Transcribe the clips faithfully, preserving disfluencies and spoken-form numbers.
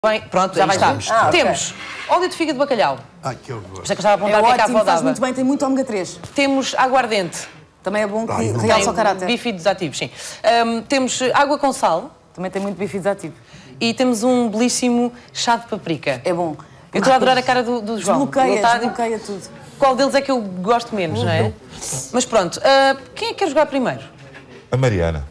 Bem, pronto, já vai estar. Ah, Temos okay. óleo de fígado de bacalhau. Ai, que horror. Por isso é que eu estava a apontar é o que é que ótimo, a faz muito bem, tem muito ômega três. Temos aguardente. Também é bom que Ai, realça o caráter. Bífidos ativos, sim. Um, temos água com sal. Também tem muito bífidos ativos. E temos um belíssimo chá de paprika. É bom. Eu estou a adorar a cara do, do João. Desbloqueia, tá... desbloqueia tudo. Qual deles é que eu gosto menos, uhum. não é? Mas pronto, uh, quem é que quer jogar primeiro? A Mariana.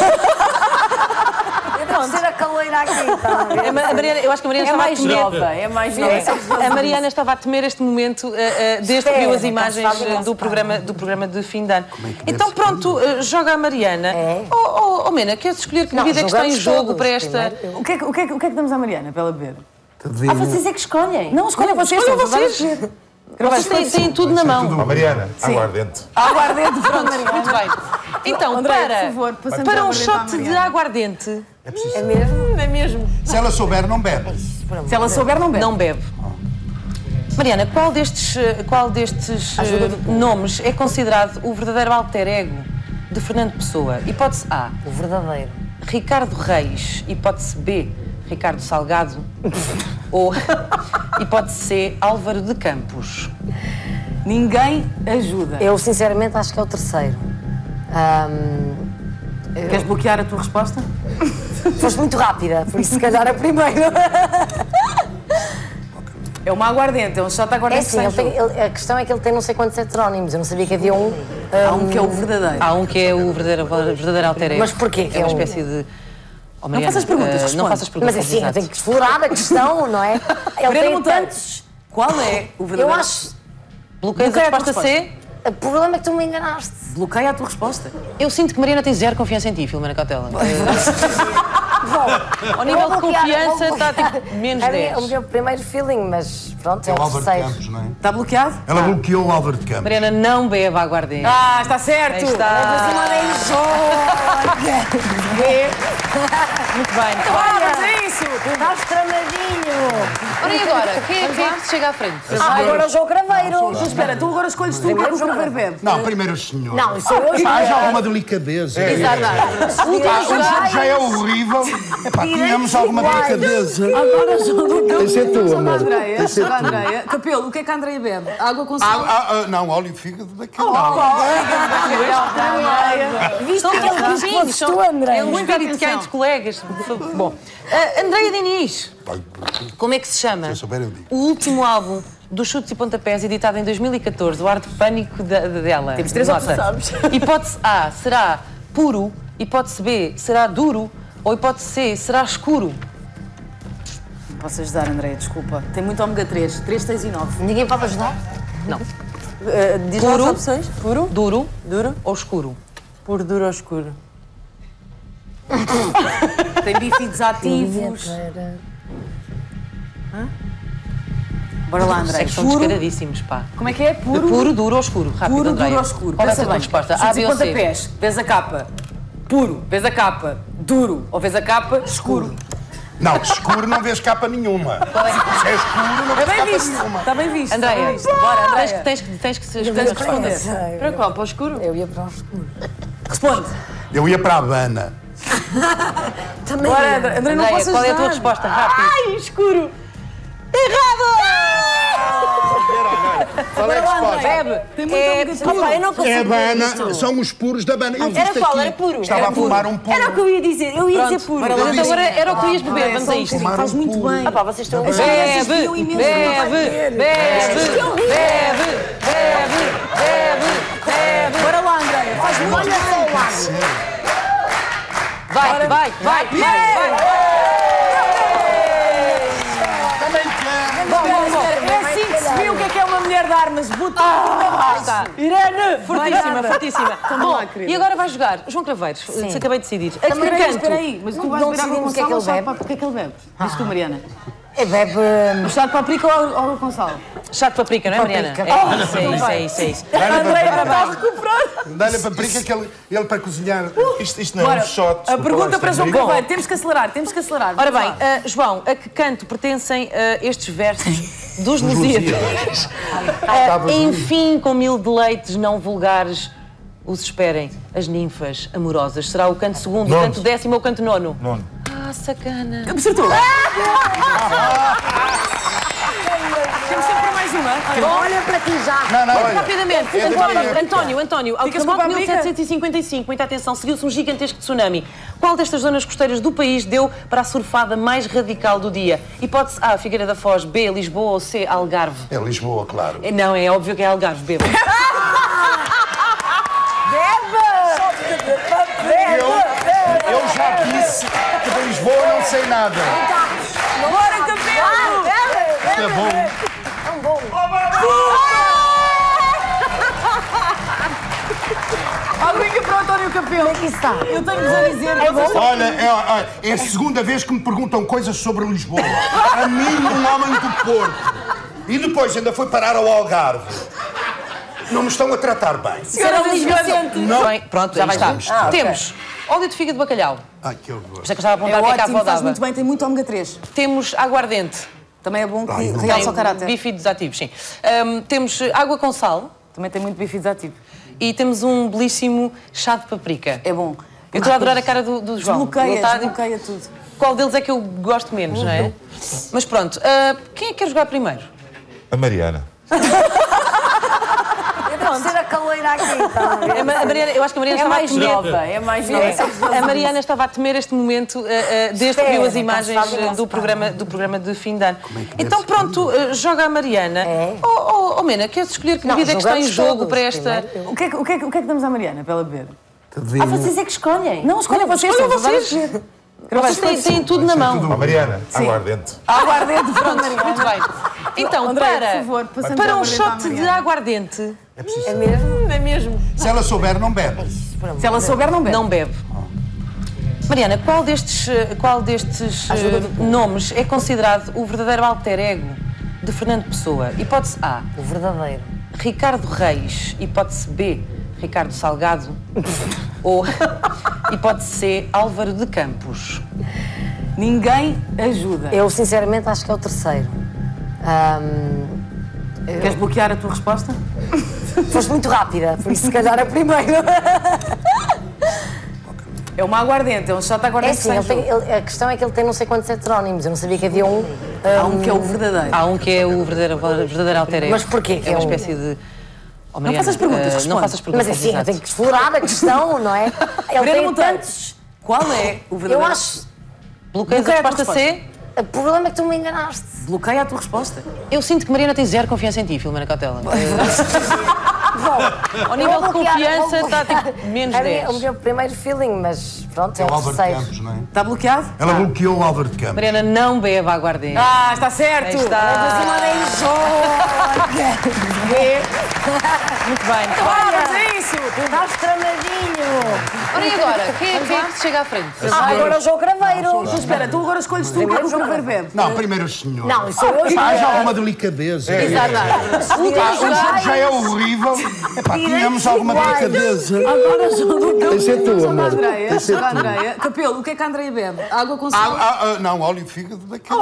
Deve ser a caloira aqui, tá? A Mariana, eu acho que a Mariana é estava mais a temer. nova, é mais nova. É. A Mariana estava a temer este momento uh, uh, desde que viu as imagens uh, do, programa, do programa de fim de ano. É então pronto, uh, joga a Mariana. É. Oh, oh, oh Mena, queres escolher que bebida é que está em jogo para esta... O que, é, o, que é, o que é que damos à Mariana para ela beber? Ah, vocês é que escolhem? Não, escolhem vocês. Escolhem vocês. Vocês têm, têm tudo na mão. Oh, Mariana, Sim. aguardente. Aguardente, pronto, muito bem. Então, André, para, por favor, para um shot de aguardente... É preciso. É mesmo? É mesmo. Se ela souber, não bebe. Se ela souber, não bebe. Não bebe. Mariana, qual destes, qual destes uh, nomes é considerado o verdadeiro alter ego de Fernando Pessoa? Hipótese A. O verdadeiro. Ricardo Reis. Hipótese B. Ricardo Salgado. Ou hipótese C. Álvaro de Campos. Ninguém ajuda. Eu, sinceramente, acho que é o terceiro. Um, Queres eu... bloquear a tua resposta? Foste muito rápida, por isso se calhar a primeira. É uma aguardente, é um shot de aguardente. É sim, ele tem, ele, a questão é que ele tem não sei quantos heterónimos. Eu não sabia que havia um... um Há um que é o verdadeiro. Há um que é o verdadeiro, verdadeiro alter ego. Mas porquê? Que é uma é um... espécie de... Oh, Mariana, não faças perguntas, uh, não faças perguntas. Mas assim, eu tenho que explorar a questão, não é? Ele tem tantos... Qual é o verdadeiro? Eu acho... Bloqueias a resposta C? O problema é que tu me enganaste. Bloqueia a tua resposta. Eu sinto que Mariana tem zero confiança em ti, Filomena Cautela. Bom, ao nível de confiança está tipo menos dez. É o meu primeiro feeling, mas pronto, é, é o Álvaro terceiro. de Campos, não é? Está bloqueado? Ela ah. bloqueou o Álvaro de Campos. Mariana não bebe aguardente. Ah, está certo! Está. Muito bem. Olha, mas é isso! Estás tramadinho! Ora, e agora? Quem é que é que chega à frente? Ah, agora o João Craveiro! Mas espera, tu agora escolhes tu o que é que o Craveiro bebe. Não, primeiro o senhor. Não, isso eu já Haja alguma delicadeza. É, Exato. Já, já é horrível. Epá, tínhamos alguma delicadeza. Agora joga. Tem que ser tu, amor. Andreia, Andreia. Capelo, o que é que a Andreia bebe? Água com sal? Ah, ah, não, óleo de fígado de bacalhau. Viste que ele diz que fosses tu, André? É um espírito que há entre colegas. Bom, uh, Andreia Diniz, como é que se chama? Se eu souber, eu digo. O último álbum dos Chutes e Pontapés, editado em dois mil e catorze, o ar de pânico da, da, dela. Temos três opções. Hipótese A, será puro. Hipótese B, será duro. Ou hipótese C, será escuro. Não posso ajudar, Andréia, desculpa. Tem muito ômega três. três, seis e nove. Ninguém pode ajudar? Não. Uh, diz puro, as opções. Puro. Duro. Duro. Ou escuro. Puro, duro ou escuro. Tem bífidos ativos. Hã? Bora lá, André. É que são puro. descaradíssimos, pá. Como é que é? Puro, puro duro ou escuro? Rápido, puro, Andréia. duro ou escuro. Qual é a Pensa tua bem. resposta? A, B ou C? Pés, vês a capa. Puro, vês a capa. Duro, ou vês a capa. Escuro. Não, escuro não vês capa nenhuma. Se é escuro, não vês Está bem capa visto. nenhuma. Está bem visto. Andréia, bem visto. Bora, Andréia. Tens que, tens que se Eu escolher a vou resposta. responder. Para qual? Para o escuro? Eu ia para o escuro. Responde. Eu ia para a Habana. Também Bora, ia. André, André, não Andréia, posso qual é a tua ajudar. resposta? Rápido. Ai, escuro. Qual é a resposta? Bebe. Tem muito É, ômega três. Opa, eu não consigo É ver Habana, isto. são os puros da Habana. Eu Era vi-te qual? aqui. Era puro? Estava Era a fumar um puro. Era o que eu ia dizer. Eu ia dizer puro. Pronto, Eu então disse- agora era o que ias beber. Ah, Vamos a isto. Fumar Faz um muito puro. bem. Ah pá, vocês estão... As Bebe, crianças viam imenso, não vai bebe, ver. bebe, bebe, bebe, bebe, bebe. Bora lá, Andréia. Faz muito Olha bem. só o lado. Vai, vai, vai, vai, vai. É assim que se viu o que é que é uma mulher de armas. Botou Ah, está. Irene, Fortíssima, fortíssima. Bom, lá, querida. e agora vai jogar João Craveiros. Se acabei de decidir. A que Espera aí, canto? espera aí. Mas tu Não- vais não virar com decidimos o que é que Gonçalo ele ou chá de bebe. paprika? O que é que ele bebe? Diz tu, Mariana. É, bebe... O chá de paprika ou ou Gonçalo? Chá de paprika, não é, Mariana? Paprika. É isso, é isso, é isso, é isso. Andréia está a recuperar. Dá-lhe a paprika que ele, ele para cozinhar. Isto, isto não é Bora, um shot. a desculpa pergunta lá, para isto João é Craveiro. Temos que acelerar, temos que acelerar. Ora Vamos bem, lá. ah, João, a que canto pertencem ah, estes versos dos Lusíadas? Ah, enfim, com mil deleites não vulgares, os esperem as ninfas amorosas. Será o canto segundo, o Nono. canto décimo ou o canto nono? Nono. Ah, sacana. Acertou. Temos sempre mais uma. Olha para ti já. Não, não, olha. Rapidamente, É António, da António, António, ao Ficas com terremoto a de mil paprika? setecentos e cinquenta e cinco, muita atenção, seguiu-se um gigantesco tsunami. Qual destas zonas costeiras do país deu para a surfada mais radical do dia? Hipótese A, Figueira da Foz, B, Lisboa ou C, Algarve? É Lisboa, claro. É, não, é óbvio que é Algarve, B. Eu, eu já disse que de Lisboa não sei nada. Bora, campeão! Isto é bom. Tão bom. Alguém para o António Campeão. Como é que isso está? Eu tenho-vos a dizer. É bom? Olha, é, é a segunda vez que me perguntam coisas sobre Lisboa. A mim, um homem do Porto. E depois ainda foi parar ao Algarve. Não me estão a tratar bem. Senhora Luís Vicente. Não. Bem, pronto, já Temos vai de estar. mostrar. Temos óleo de fígado de bacalhau. Ai, que horror. Já que eu estava a É apontar o que é que a ótimo, avó faz dava. muito bem, tem muito ômega três. Temos aguardente. Também é bom que Ai, não realça Tem o caráter. bífidos ativos, sim. Ahm, temos água com sal Também tem muito bífidos ativos. e temos um belíssimo chá de paprika. É bom. Eu estou a adorar a cara do, do João. Ele Desbloqueia, está- desbloqueia tudo. Qual deles é que eu gosto menos, não é? Mas pronto, ah, quem é que quer jogar primeiro? A Mariana. Eu devo ser a caloira aqui. Tá a ver? A Ma- a Mariana, eu acho que a Mariana É estava mais a temer. nova, é mais nova. A Mariana estava a temer este momento ah, ah, desde que viu as imagens ah, do programa, do programa de fim de ano. deve Então pronto, ah, joga a Mariana. É. Oh, oh, oh, Mena, queres escolher que Não, bebida é que está em jogamos jogo todos, para esta... primeiro. O que, é que, o, que é que, o que é que damos à Mariana para ela beber? Ah, vocês é que escolhem. Não, escolha vocês. escolham só vamos vocês. ver. Vocês têm, têm tudo na mão. A Mariana, aguardente. Aguardente, Pronto, muito bem. Então, André, para, por favor, passamos para a um aguardente à shot de Mariana. aguardente, É preciso. É mesmo? é mesmo, Se ela souber, não bebe. Se ela souber, não bebe. não bebe. Mariana, qual destes, eh, qual destes eh, nomes é considerado o verdadeiro alter ego de Fernando Pessoa? Hipótese A, O verdadeiro. Ricardo Reis. Hipótese B, Ricardo Salgado. Ou hipótese C, Álvaro de Campos. Ninguém ajuda. Eu, sinceramente, acho que é o terceiro. Ahm, Queres bloquear a tua resposta? foste muito rápida, por isso, se calhar, a primeira. É uma aguardente, é um shot de É aguardente. assim, ele tem- ele- a questão é que ele tem não sei quantos heterónimos. Eu não sabia que havia um. Há um que é o verdadeiro. Há um que é o verdadeiro, o verdadeiro alter ego. Mas porquê que É uma é um- espécie de... Oh, Mariana, faças perguntas, eh, responde. Não faças perguntas, Mas assim, eu exato. tenho que explorar a questão, não é? Ele Mariana tem Monteiro, tantos. qual é o verdadeiro? Eu acho. Bloqueias a Bloqueia a tua resposta C? O problema é que tu me enganaste. Bloqueia a tua resposta. Eu sinto que Mariana tem zero confiança em ti, Filomena Cautela. Ao nível Eu de vou bloquear, confiança eu vou está bloquear. tipo menos É o meu- dez. o meu primeiro feeling, mas pronto, é É o o Álvaro de terceiro. Campos, não é? Está bloqueado? Ela bloqueou o Álvaro de Campos. Mariana não bebe aguardente. Ah, está certo! Aí está. É. Muito bem. muito bem. Ah, mas é isso! Estás tramadinho. Ora, e agora? Quem é, quem é que se chega à frente? Ah, agora o João Craveiro. Então espera, tu agora escolhes tu o que é que o Craveiro bebe. Não, primeiro o senhor. Não, isso eu hoje. Haja alguma delicadeza. Exato. Ah, o jogo já é horrível. Epá, tínhamos alguma delicadeza. Agora jogo Tem que ser tu, da amor. Andreia. Tem que ser Da tu. Andreia. Capelo, o que é que a Andreia bebe? Água com Ah, sal. ah, ah, não, óleo de fígado daquele.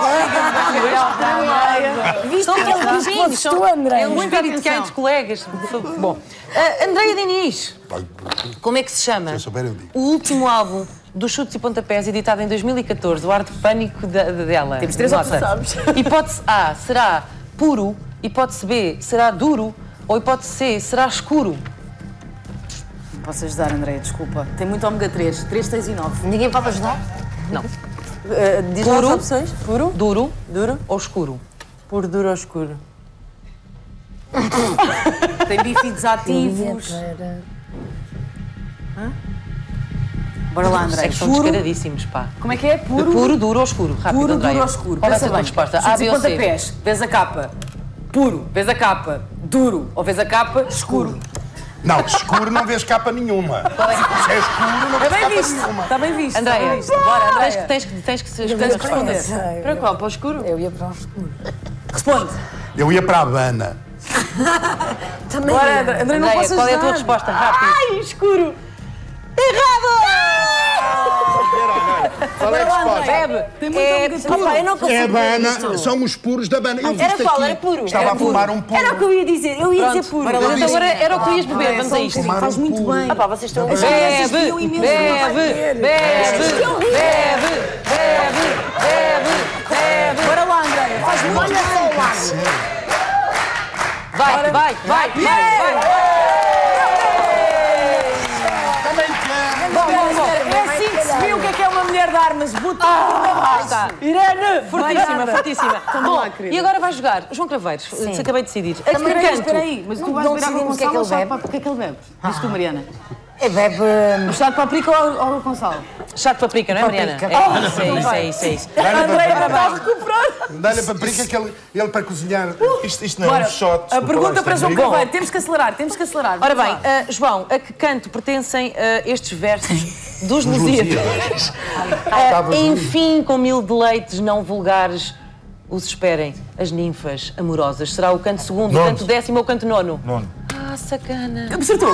Viste que ele diz que fosses tu, André? É um Muita espírito que há atenção. entre colegas. Bom, uh, Andreia Diniz, como é que se chama? Se eu souber, eu digo. O último álbum dos Chutes e Pontapés, editado em dois mil e catorze, o ar de pânico da- da- dela. Temos três Nota. opções. Hipótese A, será puro. Hipótese B, será duro. Ou hipótese C, será escuro. Não posso ajudar, Andreia, desculpa. Tem muito ômega três. três, seis e nove. Ninguém pode ajudar? Não. Uh, diz lá Puro. as opções. Puro? Duro Duro? ou escuro? Puro, duro ou escuro? Tem bífidos ativos. Bora lá, É André. que são Puro. descaradíssimos, pá. Como é que é? Puro? Puro, duro ou escuro? Rápido, Puro, Andreia. duro ou escuro? Qual vai ser a Pensa tua bem. resposta? A, Chutes B e ou C? pontapés. Vês a capa. Puro. Vês a capa. Duro. Ou vês a capa. Escuro. Não, escuro não vês capa nenhuma. Se é escuro, não Está vês bem capa visto. nenhuma. Está bem visto. Andreia, está bem visto. Bora, tens, Andreia. que- tens, que- tens que se Tens escolher que a resposta. responder. Para qual? Para o escuro? Eu ia para o escuro. Responde. Eu ia para a Habana. Também. Bora, André. André, não Andreia, posso qual é a tua ajudar. resposta? Rápido. Ai, escuro. Errado! Qual é a resposta? Bebe. Tem muita É, obrigação. opa, eu não consigo É a ver Bana, isto. são os puros da Bana. Eu Era fiz qual? aqui. Era puro? Estava Era a fumar um puro. Era o que eu ia dizer. Eu ia dizer puro. bora lá. Então agora era o que ias beber, vamos a Só um isto. bocadinho, Faz muito bem. Ah, pá, vocês estão a Bebe, bebe, bebe, bebe, bebe, bebe, bebe. Bora lá, Andréia. Faz muito Olha só o lado. Vai, vai, vai, vai, vai. Bom, bom, bom. É assim que se viu o que é que é uma mulher de armas. Botou Ah, está. Irene! Fortíssima, fortíssima. Bom, lá, querida. e agora vai jogar João Craveiros, se acabei de decidir. A que Espera aí, canto? espera aí. Mas tu Não- vais não virar com o decidimos o que é que Gonçalo ou ele só bebe. para- o que é que ele bebe? Diz tu, Mariana. É, bebe. O chá de paprika ou ou o Gonçalo? Chá de paprika, não é, Mariana? Paprika. É isso, é isso, é isso, é isso. Dá-lhe a Andréia paprika. está a recuperar. Dá-lhe a paprika que ele, ele para cozinhar. Isto, isto não é Bora. um shot. A desculpa pergunta lá, para isto João é Craveiro. Temos que acelerar, temos que acelerar. Ora Vamos bem, lá. ah, João, a que canto pertencem ah, estes versos dos Lusíadas? Ah, enfim, com mil deleites não vulgares, os esperem, as ninfas amorosas. Será o canto segundo, o Nono. canto décimo ou o canto nono? Nono. Ah, sacana. Acertou.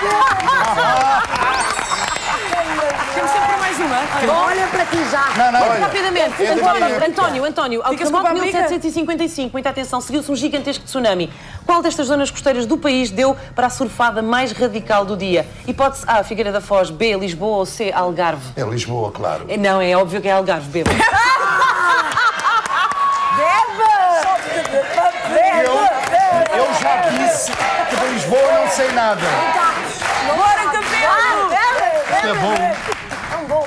Temos tempo para mais uma. Olha para ti já. Não, não, olha. Rapidamente, É da António, minha António, António, ao Ficas com a terremoto de mil paprika? setecentos e cinquenta e cinco, muita atenção, seguiu-se um gigantesco tsunami. Qual destas zonas costeiras do país deu para a surfada mais radical do dia? Hipótese A, Figueira da Foz, B, Lisboa ou C, Algarve? É Lisboa, claro. Eh, Não, é óbvio que é Algarve, B. Eu, eu já disse que de Lisboa não sei nada. Bora, campeão! Isto é bom.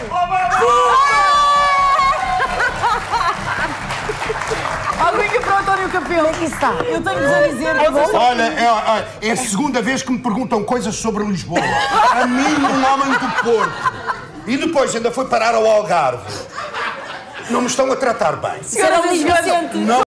Aguinha para o António Campeão. Aqui está. Eu tenho-vos a dizer. É bom? Olha, é, olha, é a segunda vez que me perguntam coisas sobre Lisboa. A mim, um homem do Porto. E depois ainda foi parar ao Algarve. Não me estão a tratar bem. Senhora Luís Vicente. Não